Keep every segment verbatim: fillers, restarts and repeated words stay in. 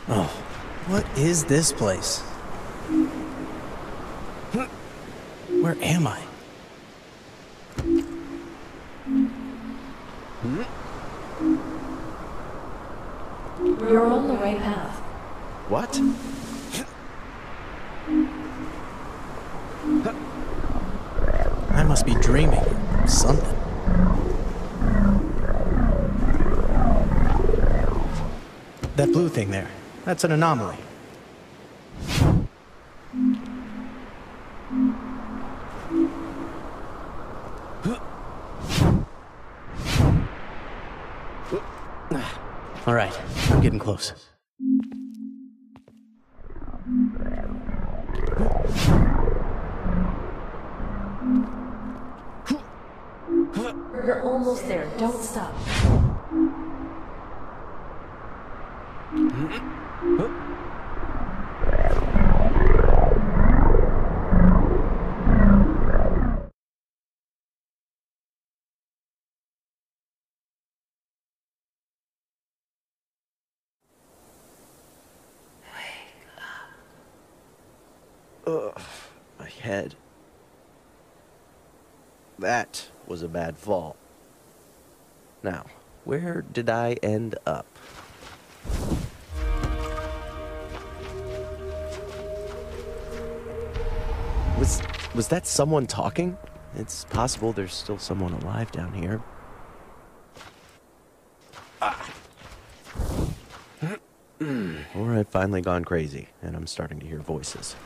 Oh, what is this place? Where am I? You're on the right path. What? I must be dreaming or something. That blue thing there, that's an anomaly. All right, I'm getting close. You're almost there. Don't stop. Ugh, my head. That was a bad fall. Now, where did I end up? Was, was that someone talking? It's possible there's still someone alive down here. Ah. Or I've finally gone crazy, and I'm starting to hear voices.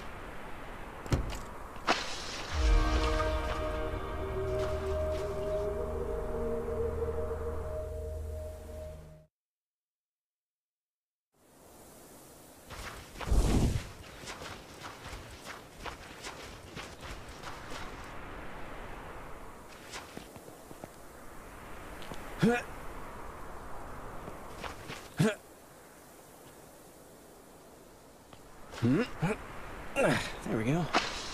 There we go.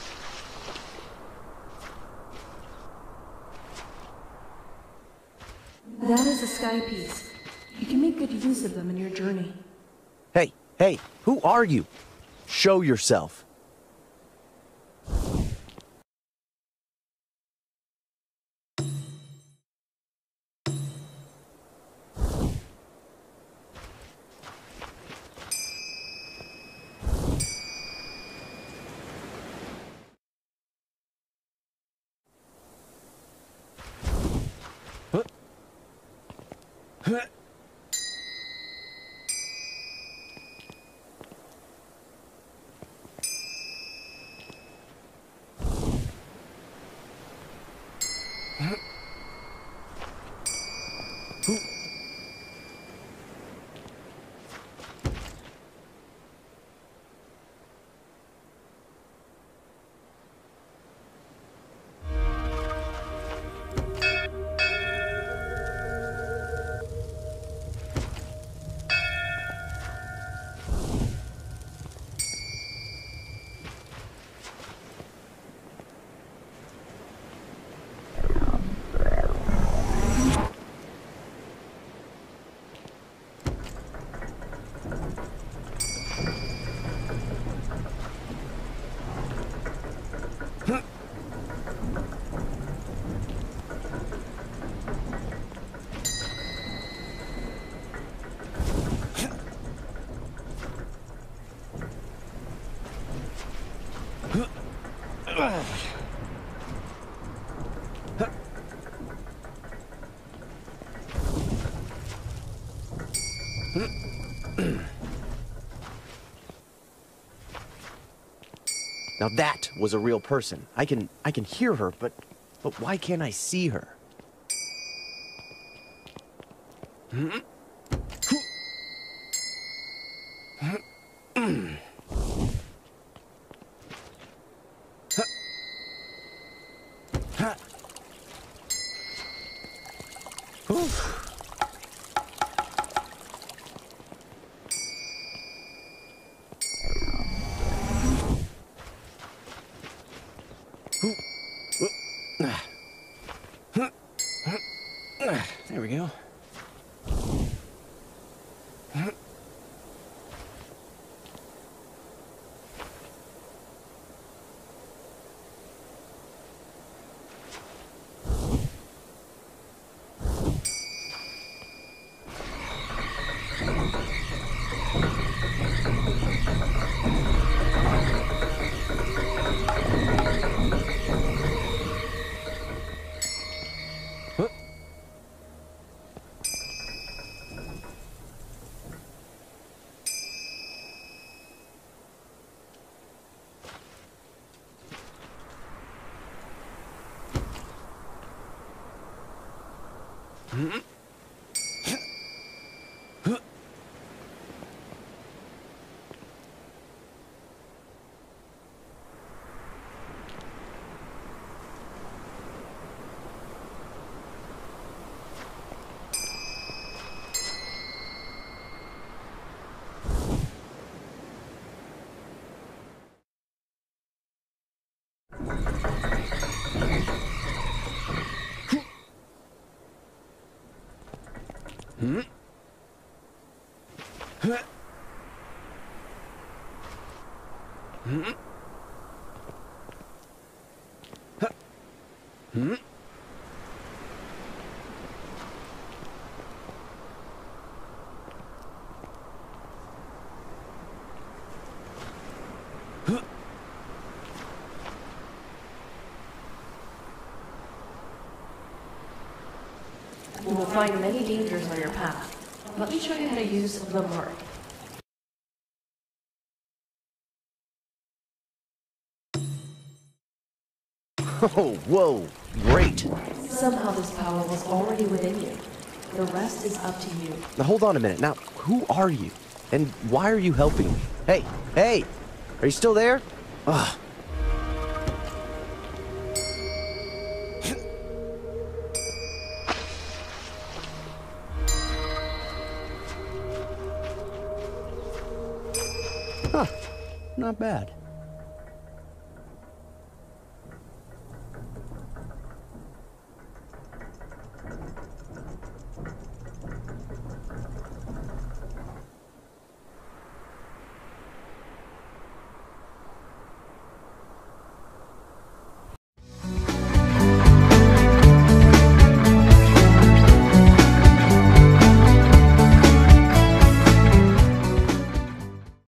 That is a sky piece. You can make good use of them in your journey. Hey, hey, who are you? Show yourself. Now that was a real person. I can I can hear her, but but why can't I see her? There we go. You will find many dangers on your path. Let me show you how to use the mark. Oh, whoa, great. Somehow this power was already within you. The rest is up to you. Now hold on a minute. Now, who are you? And why are you helping me? Hey, hey, are you still there? Ugh. Huh, not bad.